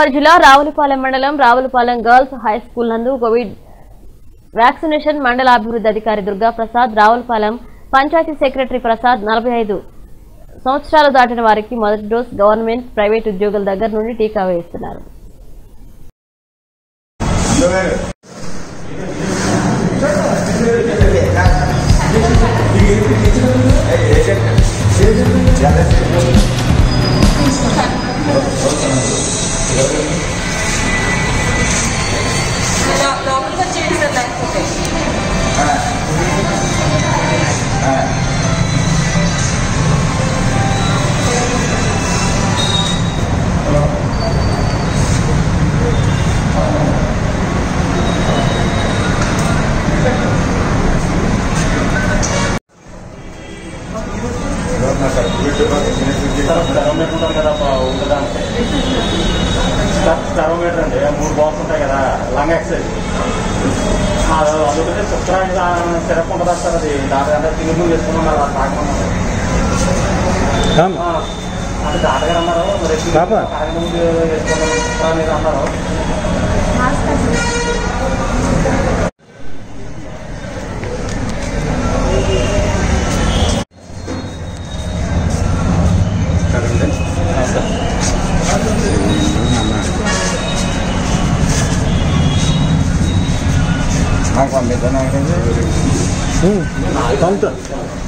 గోదావరి జిల్లా రావులపాలెం మండలం Ravulapalem girls high school నందు కోవిడ్ వ్యాక్సినేషన్ మండల అభివృద్ధి అధికారి దుర్గా ప్రసాద్, రావులపాలెం పంచాయతీ సెక్రటరీ ప్రసాద్ 45 సంవత్సరాలు దాటిన వారికి మొదటి డోస్ గవర్నమెంట్, ప్రైవేట్ ఉద్యోగుల దగ్గర నుండి టీకా వేస్తున్నారు. స్టెరోమీటర్ అండి 3 బాక్స్ ఉంటాయి కదా, లంగ్ ఎక్సైజ్ అదొకటి శుక్రానికి సిరప్ ఉంటుంది సార్. అది దాని తిని ముందు వేసుకున్నాం తాగమన్నారు. అంటే డాక్టర్ అన్నారు తాగక ముందు వేసుకున్నాం శుక్రానికి అన్నారు. Không còn biệt nữa này.